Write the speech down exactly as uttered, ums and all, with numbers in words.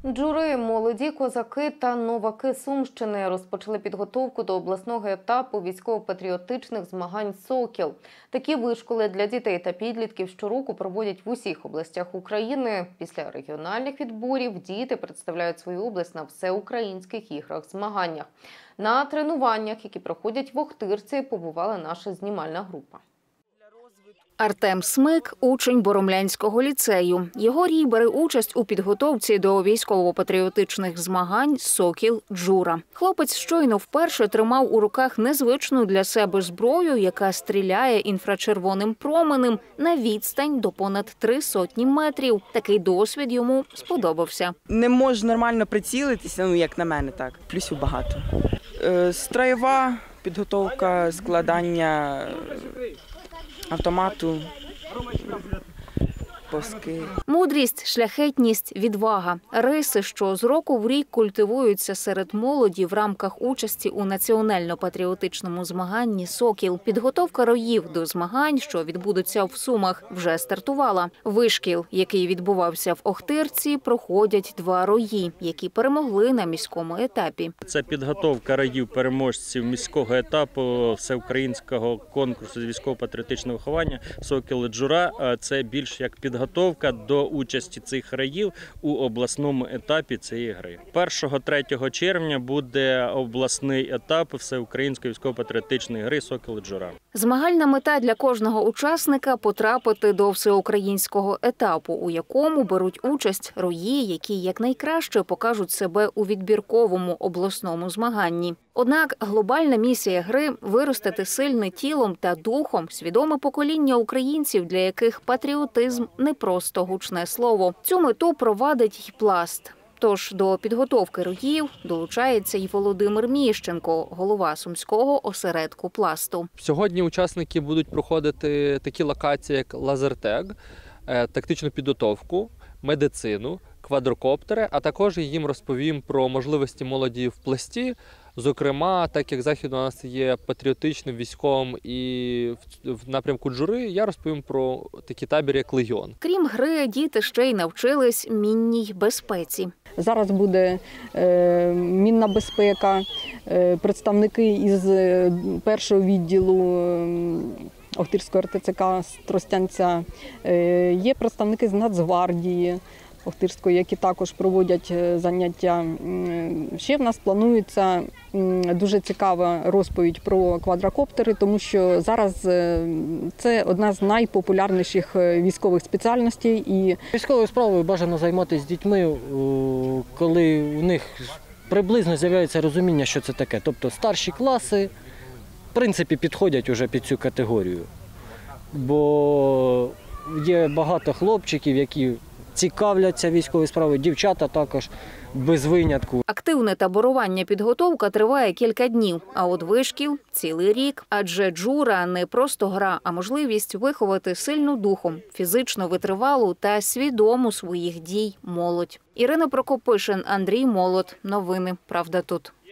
Джури, молоді козаки та новаки Сумщини розпочали підготовку до обласного етапу військово-патріотичних змагань «Сокіл». Такі вишколи для дітей та підлітків щороку проводять в усіх областях України. Після регіональних відборів діти представляють свою область на всеукраїнських іграх-змаганнях. На тренуваннях, які проходять в Охтирці, побувала наша знімальна група. Артем Смик – учень Боромлянського ліцею. Його рій бере участь у підготовці до військово-патріотичних змагань «Сокіл Джура». Хлопець щойно вперше тримав у руках незвичну для себе зброю, яка стріляє інфрачервоним променем на відстань до понад три сотні метрів. Такий досвід йому сподобався. Не можу нормально прицілитися, ну як на мене так, плюсів багато. Е, строєва підготовка, складання автомату, паски. Мудрість, шляхетність, відвага – риси, що з року в рік культивуються серед молоді в рамках участі у національно-патріотичному змаганні «Сокіл». Підготовка роїв до змагань, що відбудуться в Сумах, вже стартувала. Вишкіл, який відбувався в Охтирці, проходять два рої, які перемогли на міському етапі. Це підготовка роїв переможців міського етапу всеукраїнського конкурсу з військово-патріотичного виховання «Сокіл Джура». Це більш як підготовка до участі цих роїв у обласному етапі цієї гри. першого-третього червня буде обласний етап всеукраїнської військово-патріотичної гри «Сокіл Джура». Змагальна мета для кожного учасника – потрапити до всеукраїнського етапу, у якому беруть участь рої, які якнайкраще покажуть себе у відбірковому обласному змаганні. Однак глобальна місія гри – виростити сильне тілом та духом свідоме покоління українців, для яких патріотизм – не просто гучне слово. Цю мету провадить й «Пласт». Тож до підготовки роїв долучається й Володимир Міщенко, голова Сумського осередку «Пласту». Сьогодні учасники будуть проходити такі локації, як лазертег, тактичну підготовку, медицину, квадрокоптери, а також їм розповім про можливості молоді в «Пласті». Зокрема, так як захід у нас є патріотичним, військовим і в напрямку Джури, я розповім про такі табір, як «Легіон». Крім гри, діти ще й навчились мінній безпеці. Зараз буде е, мінна безпека, е, представники із першого відділу е, Охтирського ер те це ка Тростянця, е, є представники з Нацгвардії Охтирської, які також проводять заняття. Ще в нас планується дуже цікава розповідь про квадрокоптери, тому що зараз це одна з найпопулярніших військових спеціальностей. І військовою справою бажано займатися з дітьми, коли у них приблизно з'являється розуміння, що це таке. Тобто старші класи, в принципі, підходять уже під цю категорію. Бо є багато хлопчиків, які цікавляться військовою справою, дівчата також, без винятку. Активне таборування підготовка триває кілька днів, а от вишкіл – цілий рік. Адже джура – не просто гра, а можливість виховати сильну духом, фізично витривалу та свідому своїх дій молодь. Ірина Прокопишин, Андрій Молот. Новини «Правда тут».